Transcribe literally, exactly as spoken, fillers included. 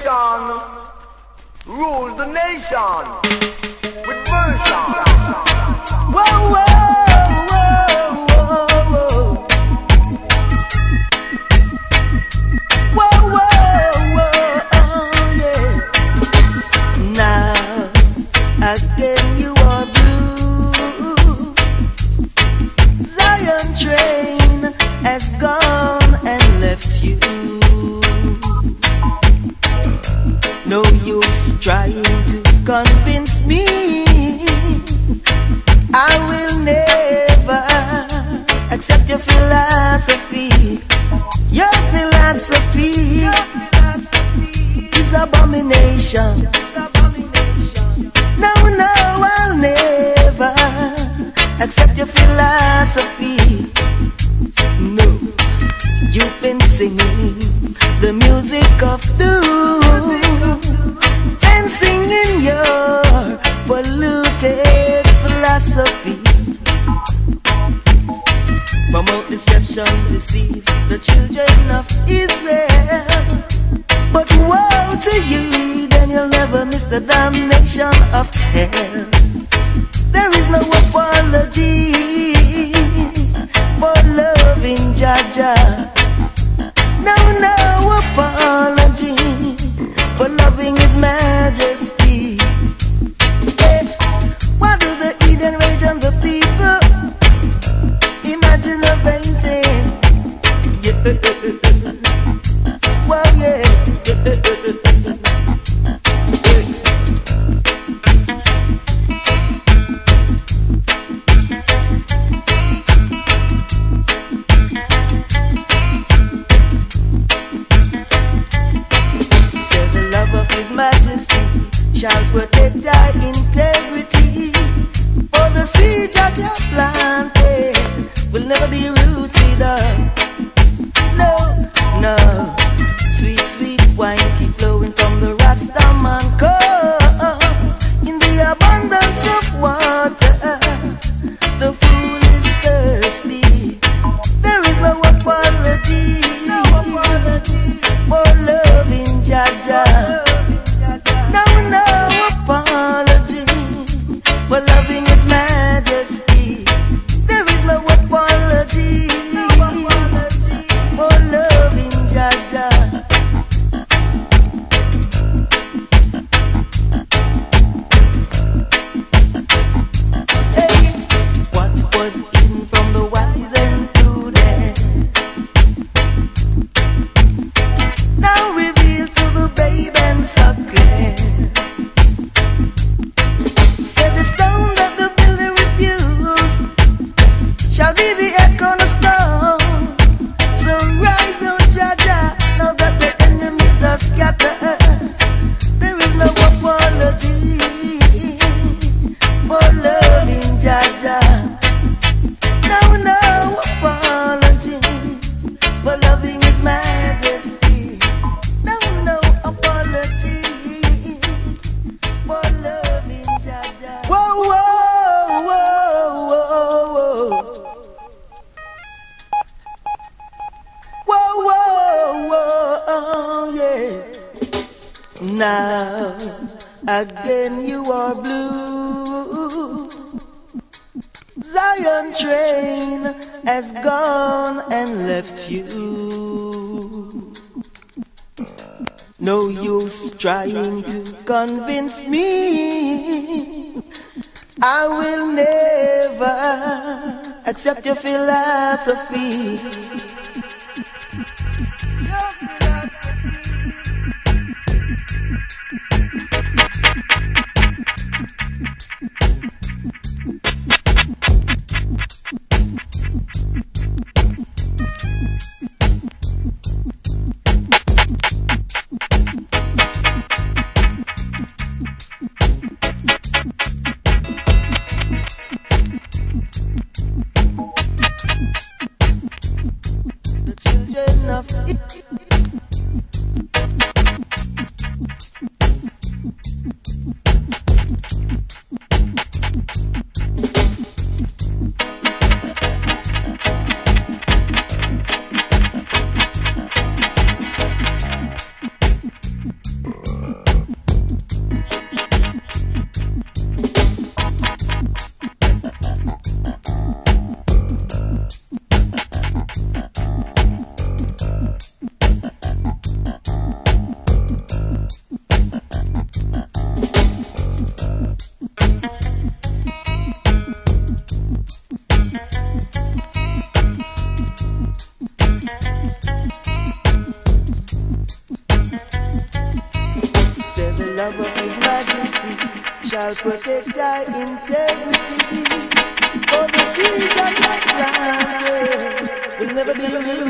generation rules the nation with version. Whoa, whoa, whoa, whoa, whoa, whoa, whoa, oh, yeah. Now again you are blue. Zion train has gone and left you. No use trying to convince me. I will never accept your philosophy. Your philosophy is abomination. No, no, I'll never accept your philosophy. No, you've been singing the music of doom and singing your polluted philosophy. Promote deception, deceive the children of Israel. But woe to you, then you'll never miss the damnation of hell. There is no apology for loving Jah-Jah. No, no apology for loving His Majesty. Hey, why do the Eden rage on the people? Imagine a vain thing. Yeah. Well, yeah. His Majesty shall protect thy integrity. For the seed that you planted will never be rooted up. No, no. Sweet, sweet wine keep flowing from the Rastaman cup. In the abundance of water, the fool is thirsty. There is no apology, no apology for loving Jah-Jah. No, no apology for loving His Majesty. There is no apology, no apology for loving Jah-Jah. Hey, what was hidden from the wise and prudent now revealed to the babe and suckling. Said the stone that the builder refused shall be the head cornerstone. So rise, O Jah-Jah, now that the enemies are scattered. There is no apology for loving Jah-Jah. No, no apology for loving His Majesty. No, no apology for loving Jah-Jah. Whoa, whoa, whoa, whoa, whoa, whoa, whoa, yeah. Now again you are blue. Zion train has gone and left you. No use trying to convince me. I will never accept your philosophy. The children of love of His Majesty shall protect thy integrity. For the seed that you planted will never be removed.